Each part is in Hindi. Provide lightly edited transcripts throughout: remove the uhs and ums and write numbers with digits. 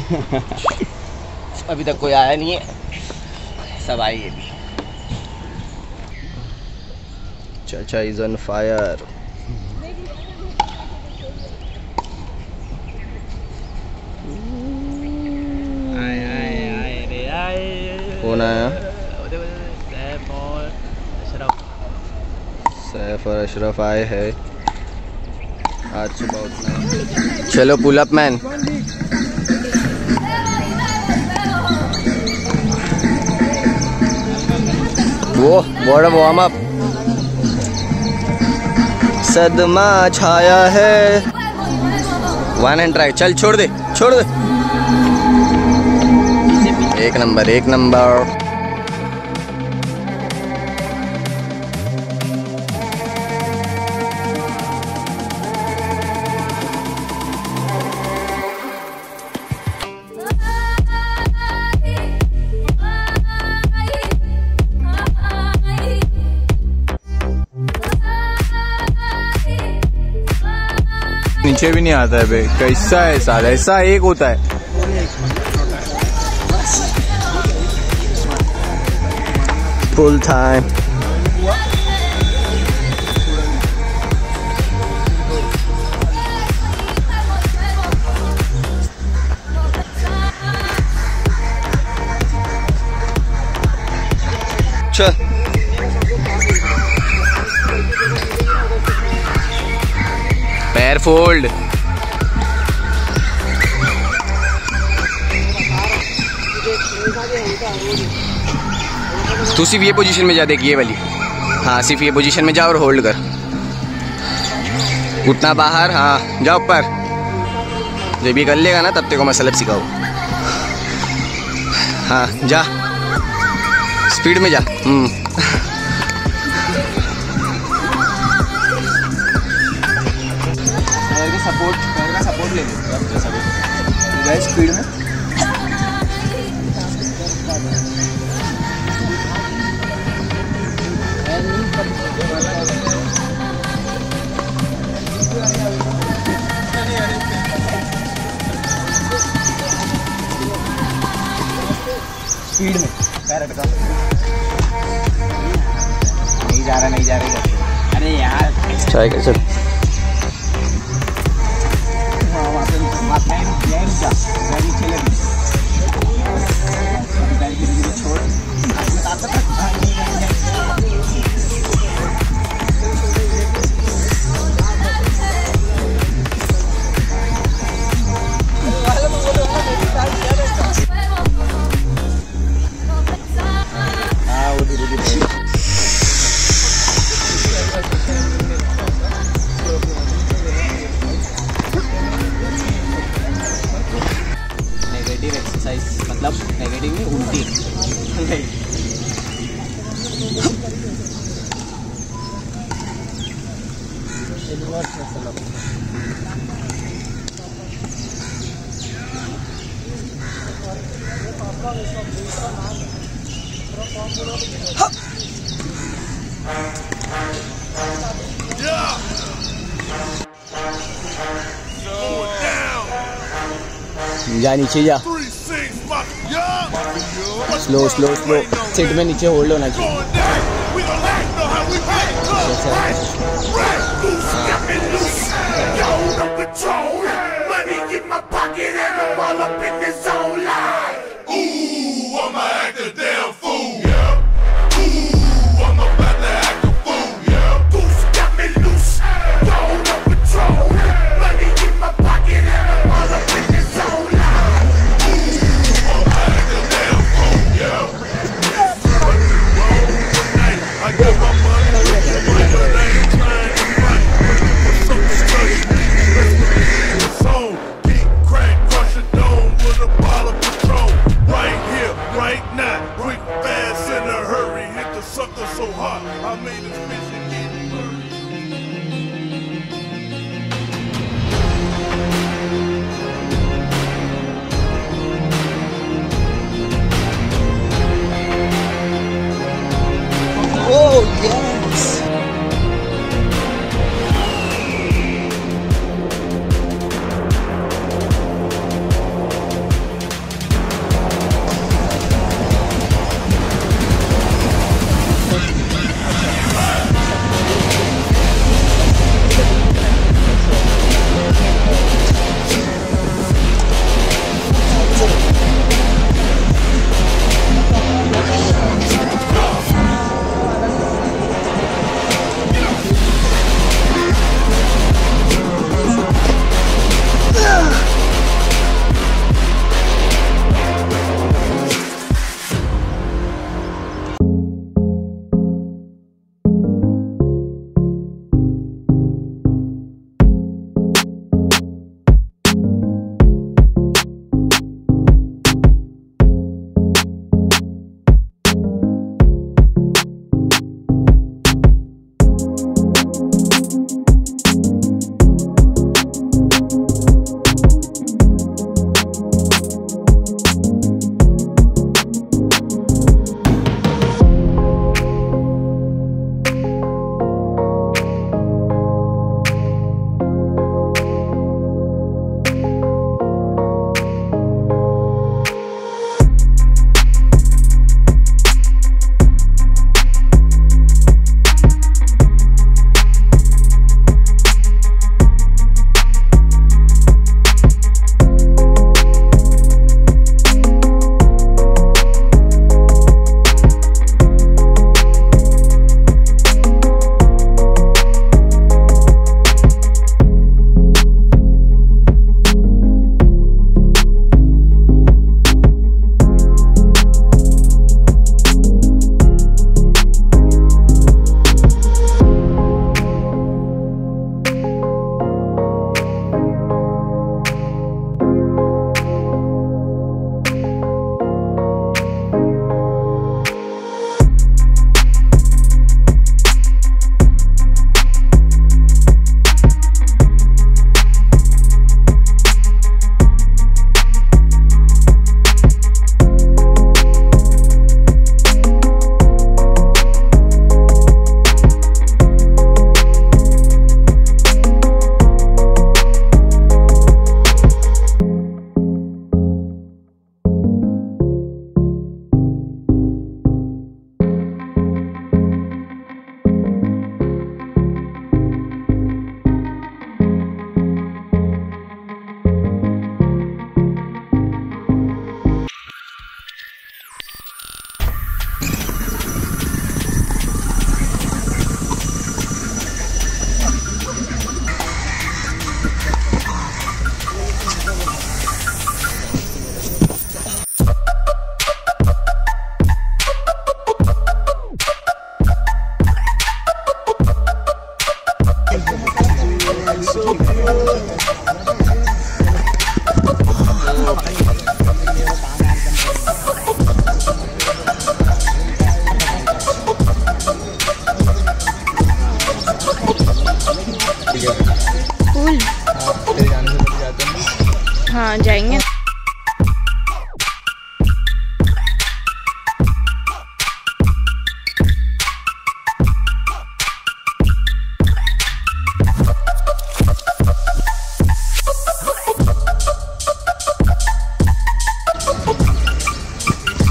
अभी तक कोई आया नहीं है, सब आएंगे भी। चाचा इज ऑन फायर। कौन आया? सैफ और अशरफ आए हैं आज सुबह उठना। चलो पुल अप मैन। वो व्हाट अ वार्म अप। सदमा छाया है। One and try. चल छोड़ दे, छोड़ दे। एक नंबर, एक नंबर। नीचे भी नहीं आता है भाई, कैसा है साला, ऐसा एक होता है। Full time. चल पैर फोल्ड। तू सिर्फ ये पोजीशन में जा, देख ये वाली। हाँ सिर्फ ये पोजीशन में जा और होल्ड कर। उतना बाहर, हाँ जा ऊपर। जब ये कर लेगा ना तब तेरे को मैं सलब सिखाऊँ। हाँ जा, स्पीड में जा। पैर का सपोर्ट ले ले स्पीड में। स्पीड में पैर अटका। नहीं जा रहा, नहीं जा रही। अरे यार ट्राई कर। चल मतलब नेगेटिव में उल्टी। जा नीचे जा। Slow slow slow. सीट में नीचे होल्ड होना चाहिए। Right now,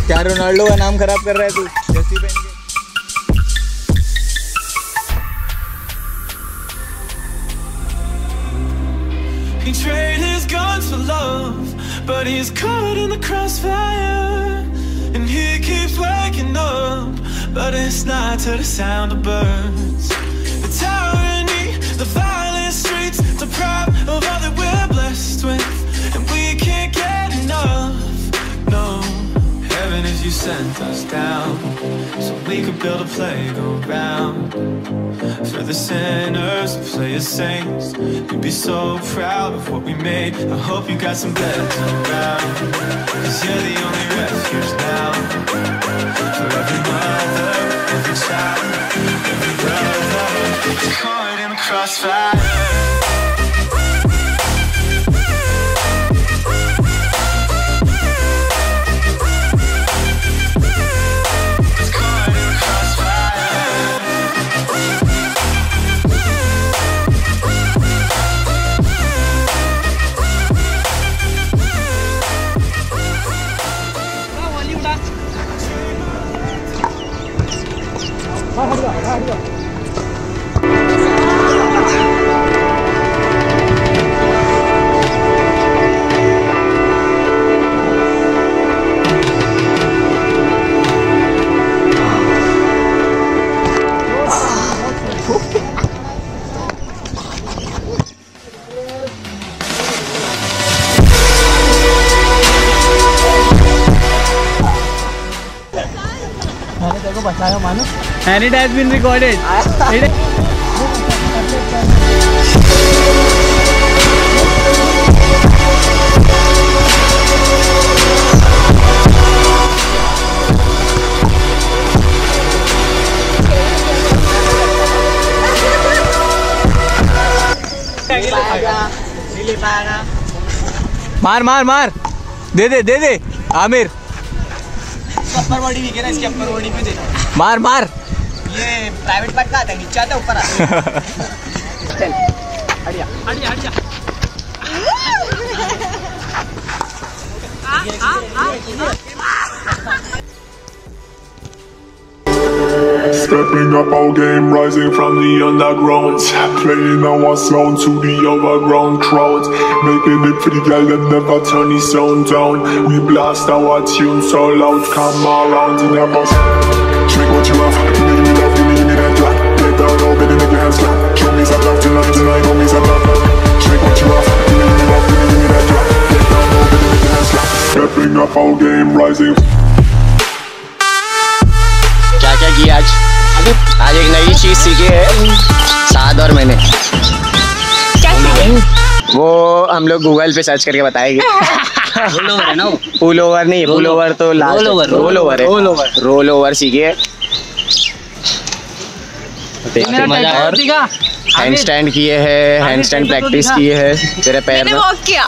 क्या रोनाल्डो का नाम खराब कर रहा है तू? जर्सी पहन के। He traded his guns for love, but he's caught in the crossfire. And he keeps waking up, but it's not to the sound of birds. The tyranny, the violent streets, deprived of all that we're blessed with. And we can't get enough, no. Heaven is you sent us down, so we could build a playground for the sinners who play as saints. You'd be so proud of what we made. I hope you got some beds around, 'cause you're the only refuge now. For every mother, every child, every brother caught in the crossfire. And it has been recorded. मार मार मार, दे दे दे दे आमिर। अपर बॉडी भी ना, इसकी अपर बॉडी पे देना। मार मार। ये प्राइवेट पार्ट का आता है, नीचे आता है ऊपर आता है। चल Hatia Hatia Hatia. Stepping up our game, rising from the underground, playing our sound to the overground crowd, making it for the girl that never turn the sound down. We blast our tune so loud, come around in the bus. Shake what you have, give me love, give me that drop. Get down, open and make your hands clap. Show me some love tonight, show me some love. Shake what you have, give me love, give me that drop. Get down, open and make your hands clap. Stepping up our game, rising. क्या क्या किया आज? आज एक नई चीज सीखी है साद और मैंने। क्या सीखे? वो हम लोग गूगल पे सर्च करके बताएंगे। रोल ओवर है ना वो? पुल ओवर नहीं, पुल ओवर तो लास्ट रोल ओवर है। रोल ओवर सीखिए। और हैंड स्टैंड किए हैं, हैंड स्टैंड प्रैक्टिस किए हैं तेरे पैर में। वॉक किया।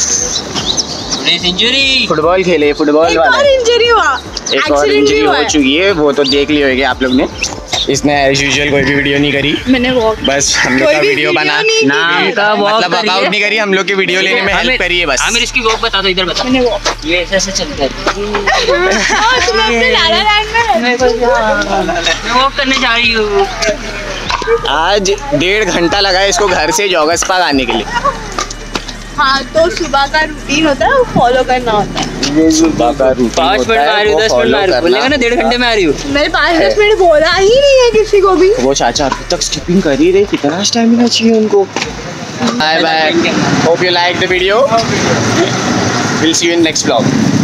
इंजरी। फुटबॉल खेले, फुटबॉल वाला इंजरी हुआ, एक और इंजरी हो चुकी है, वो तो देख ली होगी आप लोग ने। इसने एज यूजुअल कोई भी वीडियो नहीं करी, मैंने वॉक बस हम लोग का वीडियो बना नाम का मतलब वर्कआउट नहीं करी, हम लोग की वीडियो लेने में हेल्प करी है बस। आमिर इसकी वॉक बता दो, इधर बता। मैंने वॉक ये ऐसे ऐसे चलता है। तुम अपने लाला लैंड में वॉक करने जा रही हूँ। आज 1.5 घंटा लगा है इसको घर से जॉगर्स पार्क आने के लिए। हाँ, तो सुबह का रूटीन होता है, वो फॉलो करना होता है। सुबह का रूटीन 5 मिनट में आ रही हूँ, 10 मिनट में आ रही हूँ, बोलेगा ना 1.5 घंटे में आ रही हूँ। मैंने 5-10 मिनट बोला ही नहीं है किसी को भी। वो चाचा अभी तक स्किपिंग कर ही रहे, कितना स्टैमिना चाहिए उनको। Bye bye, hope you like the video, will see you in next vlog.